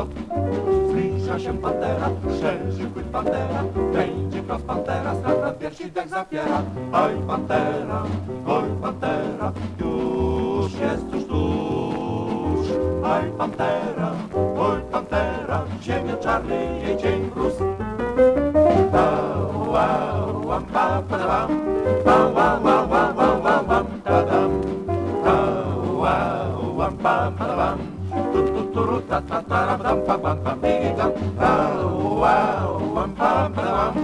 kot. Zbliża się pantera, szerzy płyn pantera, będzie wprost pantera, strach na piersi dech zapiera. Oj pantera, już jest tuż, tuż. Oj pantera, ziemia czarny jej cień rósł. Wam, pa, padam, wam, tadam. Wam, pa, padam, tu, ta, ta, ta, dam, pa, pam, pam, digam. Wam, pa, padam,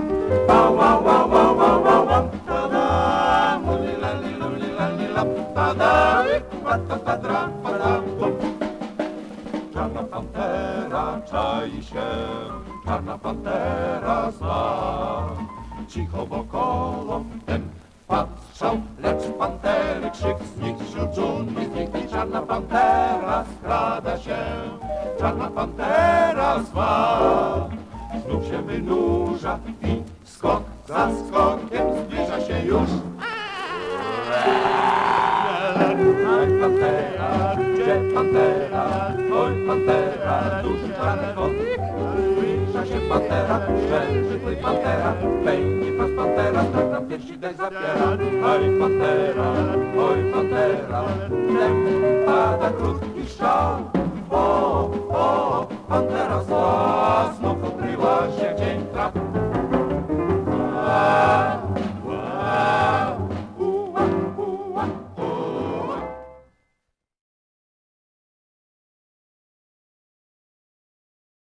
wam, tadam. Lila, tadam, padam, padam. Czarna pantera czai się, czarna pantera zła. Cicho wokoło ten patrzał, lecz pantery krzyk znikł wśród dżungli, zniknie. Czarna pantera skrada się, czarna pantera zła. Znów się wynurza i skok za skokiem zbliża się już. Oj pantera, gdzie pantera? Oj pantera, duży czarny kot. Zbliża się pantera, szerzy płyn pantera, pędzi wprost pantera, strach na piersi dech zapiera. Oj pantera, wtem pada krótki strzał. O,